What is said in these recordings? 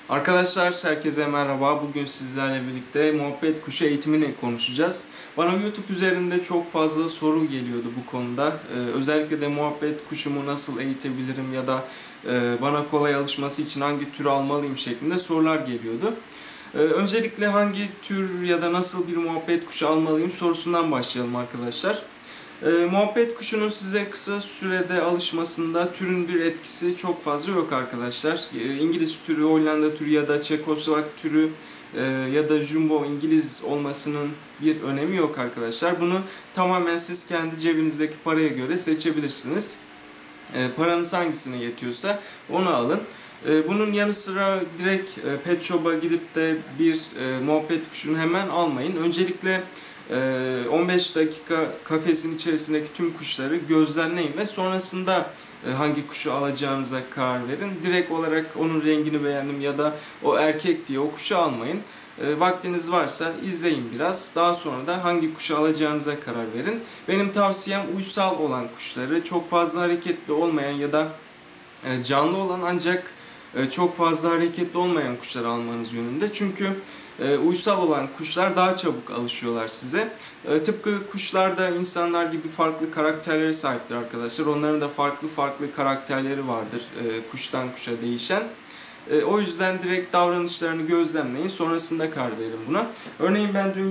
Arkadaşlar herkese merhaba. Bugün sizlerle birlikte muhabbet kuşu eğitimini konuşacağız. Bana YouTube üzerinde çok fazla soru geliyordu bu konuda. Özellikle de muhabbet kuşumu nasıl eğitebilirim ya da bana kolay alışması için hangi tür almalıyım şeklinde sorular geliyordu. Öncelikle hangi tür ya da nasıl bir muhabbet kuşu almalıyım sorusundan başlayalım arkadaşlar. Muhabbet kuşunun size kısa sürede alışmasında türün bir etkisi çok fazla yok arkadaşlar. İngiliz türü, Hollanda türü ya da Çekoslovak türü ya da Jumbo İngiliz olmasının bir önemi yok arkadaşlar. Bunu tamamen siz kendi cebinizdeki paraya göre seçebilirsiniz. Paranız hangisine yetiyorsa onu alın. Bunun yanı sıra direkt pet shop'a gidip de bir muhabbet kuşunu hemen almayın. Öncelikle 15 dakika kafesin içerisindeki tüm kuşları gözlemleyin ve sonrasında hangi kuşu alacağınıza karar verin. Direkt olarak onun rengini beğendim ya da o erkek diye o kuşu almayın. Vaktiniz varsa izleyin biraz. Daha sonra da hangi kuşu alacağınıza karar verin. Benim tavsiyem uysal olan kuşları, çok fazla hareketli olmayan ya da canlı olan ancak çok fazla hareketli olmayan kuşları almanız yönünde. Çünkü uysal olan kuşlar daha çabuk alışıyorlar size. Tıpkı kuşlar da insanlar gibi farklı karakterlere sahiptir arkadaşlar. Onların da farklı karakterleri vardır kuştan kuşa değişen. O yüzden direkt davranışlarını gözlemleyin. Sonrasında karar verin buna. Örneğin ben dünden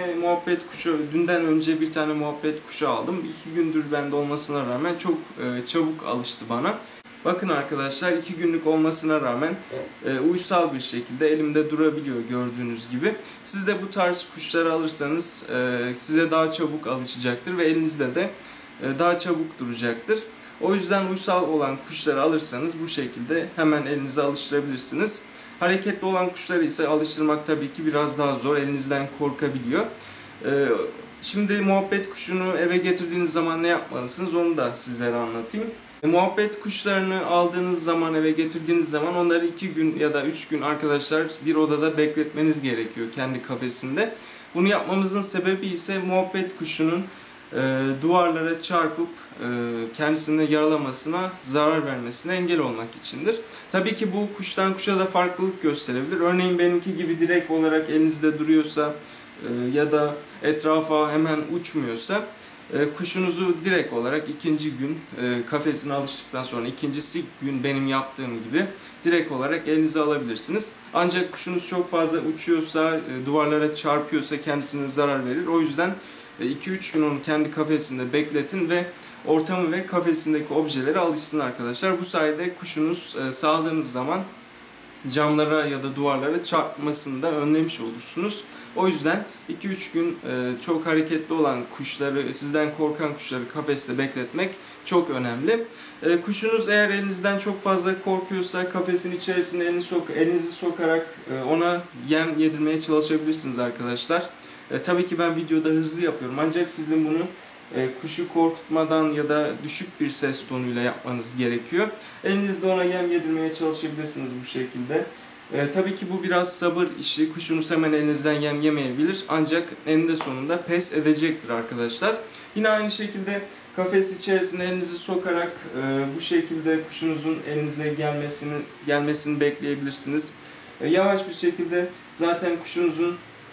önce bir tane muhabbet kuşu aldım. 2 gündür bende olmasına rağmen çok çabuk alıştı bana. Bakın arkadaşlar 2 günlük olmasına rağmen uysal bir şekilde elimde durabiliyor gördüğünüz gibi. Siz de bu tarz kuşları alırsanız size daha çabuk alışacaktır ve elinizde de daha çabuk duracaktır. O yüzden uysal olan kuşları alırsanız bu şekilde hemen elinize alıştırabilirsiniz. Hareketli olan kuşları ise alıştırmak tabii ki biraz daha zor. Elinizden korkabiliyor. Şimdi muhabbet kuşunu eve getirdiğiniz zaman ne yapmalısınız onu da sizlere anlatayım. Muhabbet kuşlarını aldığınız zaman, eve getirdiğiniz zaman onları 2 gün ya da 3 gün arkadaşlar bir odada bekletmeniz gerekiyor kendi kafesinde. Bunu yapmamızın sebebi ise muhabbet kuşunun duvarlara çarpıp kendisini yaralamasına, zarar vermesine engel olmak içindir. Tabii ki bu kuştan kuşa da farklılık gösterebilir. Örneğin benimki gibi direkt olarak elinizde duruyorsa ya da etrafa hemen uçmuyorsa kuşunuzu direkt olarak ikinci gün kafesine alıştıktan sonra ikincisi gün benim yaptığım gibi direkt olarak elinize alabilirsiniz. Ancak kuşunuz çok fazla uçuyorsa, duvarlara çarpıyorsa kendisine zarar verir. O yüzden 2-3 gün onu kendi kafesinde bekletin ve ortamı ve kafesindeki objelere alışsın arkadaşlar. Bu sayede kuşunuz sağladığınız zaman camlara ya da duvarlara çarpmasını da önlemiş olursunuz. O yüzden 2-3 gün çok hareketli olan kuşları, sizden korkan kuşları kafeste bekletmek çok önemli. Kuşunuz eğer elinizden çok fazla korkuyorsa kafesin içerisine elinizi sokarak ona yem yedirmeye çalışabilirsiniz arkadaşlar. Tabii ki ben videoda hızlı yapıyorum ancak sizin bunu kuşu korkutmadan ya da düşük bir ses tonuyla yapmanız gerekiyor. Elinizle ona yem yedirmeye çalışabilirsiniz bu şekilde. Tabii ki bu biraz sabır işi. Kuşunuz hemen elinizden yem yemeyebilir ancak eninde sonunda pes edecektir arkadaşlar. Yine aynı şekilde kafes içerisine elinizi sokarak bu şekilde kuşunuzun elinize gelmesini bekleyebilirsiniz. Yavaş bir şekilde zaten kuşunuzun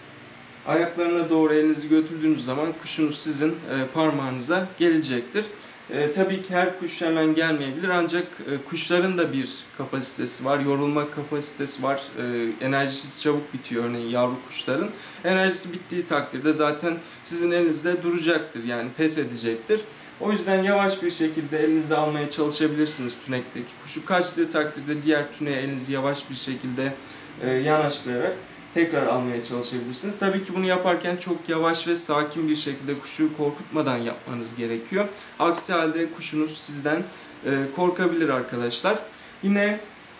ayaklarına doğru elinizi götürdüğünüz zaman kuşunuz sizin parmağınıza gelecektir. Tabii ki her kuş hemen gelmeyebilir ancak kuşların da bir kapasitesi var, yorulma kapasitesi var. Enerjisi çabuk bitiyor örneğin yavru kuşların. Enerjisi bittiği takdirde zaten sizin elinizde duracaktır yani pes edecektir. O yüzden yavaş bir şekilde elinize almaya çalışabilirsiniz tünekteki kuşu. Kaçtığı takdirde diğer tüneye elinizi yavaş bir şekilde yanaştırarak tekrar almaya çalışabilirsiniz. Tabii ki bunu yaparken çok yavaş ve sakin bir şekilde kuşu korkutmadan yapmanız gerekiyor. Aksi halde kuşunuz sizden korkabilir arkadaşlar. Yine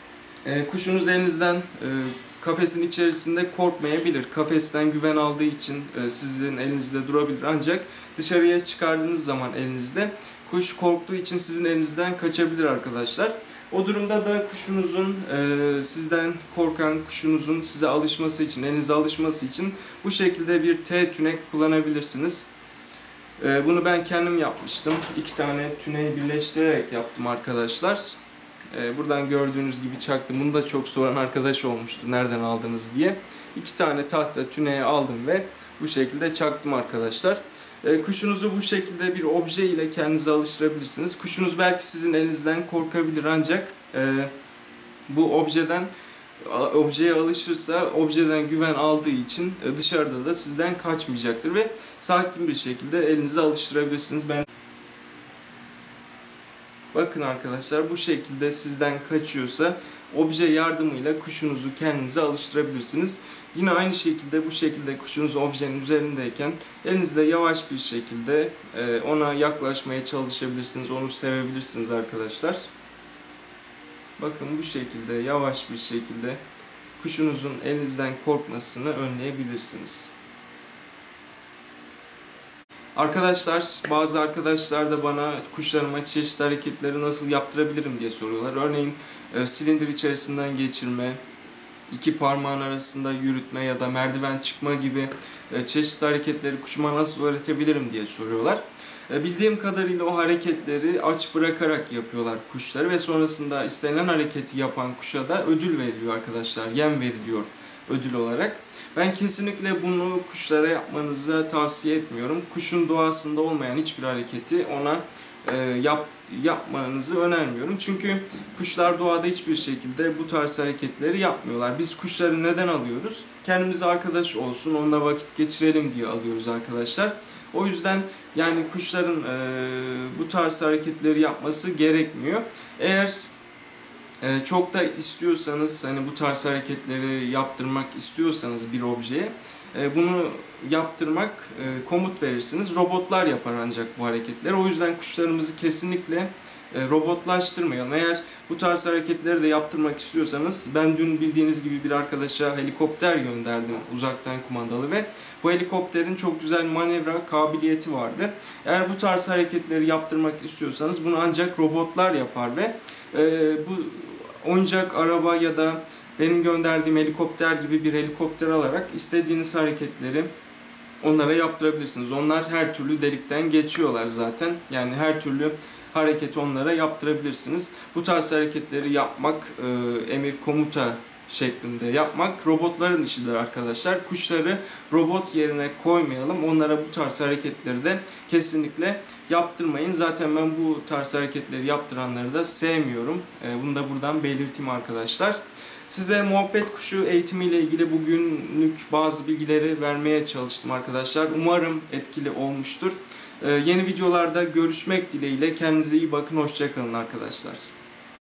kuşunuz elinizden kafesin içerisinde korkmayabilir. Kafesten güven aldığı için sizin elinizde durabilir. Ancak dışarıya çıkardığınız zaman elinizde kuş korktuğu için sizin elinizden kaçabilir arkadaşlar. O durumda da kuşunuzun, sizden korkan kuşunuzun size alışması için, elinize alışması için bu şekilde bir T tünek kullanabilirsiniz. Bunu ben kendim yapmıştım. 2 tane tüneyi birleştirerek yaptım arkadaşlar. Buradan gördüğünüz gibi çaktım. Bunu da çok soran arkadaş olmuştu, nereden aldınız diye. 2 tane tahta tüneye aldım ve bu şekilde çaktım arkadaşlar. Kuşunuzu bu şekilde bir obje ile kendinize alıştırabilirsiniz. Kuşunuz belki sizin elinizden korkabilir, ancak bu objeye alışırsa, objeden güven aldığı için dışarıda da sizden kaçmayacaktır ve sakin bir şekilde elinize alıştırabilirsiniz. Bakın arkadaşlar, bu şekilde sizden kaçıyorsa obje yardımıyla kuşunuzu kendinize alıştırabilirsiniz. Yine aynı şekilde bu şekilde kuşunuz objenin üzerindeyken elinizde yavaş bir şekilde ona yaklaşmaya çalışabilirsiniz, onu sevebilirsiniz arkadaşlar. Bakın bu şekilde yavaş bir şekilde kuşunuzun elinizden korkmasını önleyebilirsiniz. Arkadaşlar, bazı arkadaşlar da bana kuşlarıma çeşitli hareketleri nasıl yaptırabilirim diye soruyorlar. Örneğin silindir içerisinden geçirme, 2 parmağın arasında yürütme ya da merdiven çıkma gibi çeşitli hareketleri kuşuma nasıl öğretebilirim diye soruyorlar. Bildiğim kadarıyla o hareketleri aç bırakarak yapıyorlar kuşları ve sonrasında istenilen hareketi yapan kuşa da ödül veriliyor arkadaşlar. Yem veriliyor ödül olarak. Ben kesinlikle bunu kuşlara yapmanızı tavsiye etmiyorum. Kuşun doğasında olmayan hiçbir hareketi ona yapmanızı önermiyorum. Çünkü kuşlar doğada hiçbir şekilde bu tarz hareketleri yapmıyorlar. Biz kuşları neden alıyoruz? Kendimize arkadaş olsun, onunla vakit geçirelim diye alıyoruz arkadaşlar. O yüzden yani kuşların bu tarz hareketleri yapması gerekmiyor. Eğer çok da istiyorsanız, hani bu tarz hareketleri yaptırmak istiyorsanız bir objeye, bunu yaptırmak, komut verirsiniz. Robotlar yapar ancak bu hareketleri. O yüzden kuşlarımızı kesinlikle robotlaştırmayalım. Eğer bu tarz hareketleri de yaptırmak istiyorsanız, ben dün bildiğiniz gibi bir arkadaşa helikopter gönderdim, uzaktan kumandalı, ve bu helikopterin çok güzel manevra kabiliyeti vardı. Eğer bu tarz hareketleri yaptırmak istiyorsanız bunu ancak robotlar yapar ve bu oyuncak araba ya da benim gönderdiğim helikopter gibi bir helikopter alarak istediğiniz hareketleri onlara yaptırabilirsiniz. Onlar her türlü delikten geçiyorlar zaten. Yani her türlü hareketi onlara yaptırabilirsiniz. Bu tarz hareketleri yapmak, emir komuta şeklinde yapmak robotların işidir arkadaşlar. Kuşları robot yerine koymayalım. Onlara bu tarz hareketleri de kesinlikle yaptırmayın. Zaten ben bu tarz hareketleri yaptıranları da sevmiyorum. Bunu da buradan belirteyim arkadaşlar. Size muhabbet kuşu eğitimiyle ilgili bugünlük bazı bilgileri vermeye çalıştım arkadaşlar. Umarım etkili olmuştur. Yeni videolarda görüşmek dileğiyle. Kendinize iyi bakın. Hoşça kalın arkadaşlar.